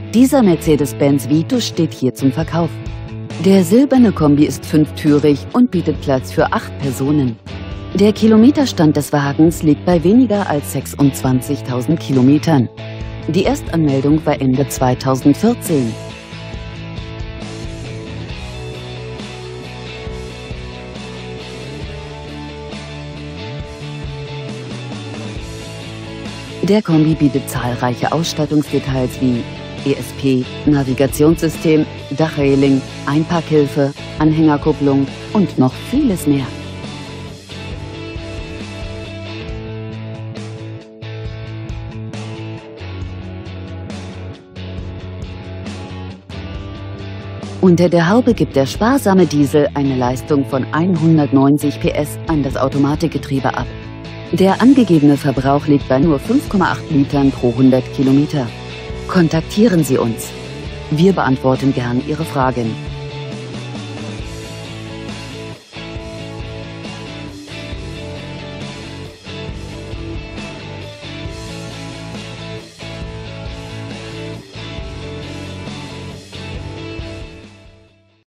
Dieser Mercedes-Benz Vitus steht hier zum Verkauf. Der silberne Kombi ist fünftürig und bietet Platz für 8 Personen. Der Kilometerstand des Wagens liegt bei weniger als 26.000 Kilometern. Die Erstanmeldung war Ende 2014. Der Kombi bietet zahlreiche Ausstattungsdetails wie ESP, Navigationssystem, Dachreling, Einparkhilfe, Anhängerkupplung und noch vieles mehr. Unter der Haube gibt der sparsame Diesel eine Leistung von 190 PS an das Automatikgetriebe ab. Der angegebene Verbrauch liegt bei nur 5,8 Litern pro 100 Kilometer. Kontaktieren Sie uns. Wir beantworten gern Ihre Fragen.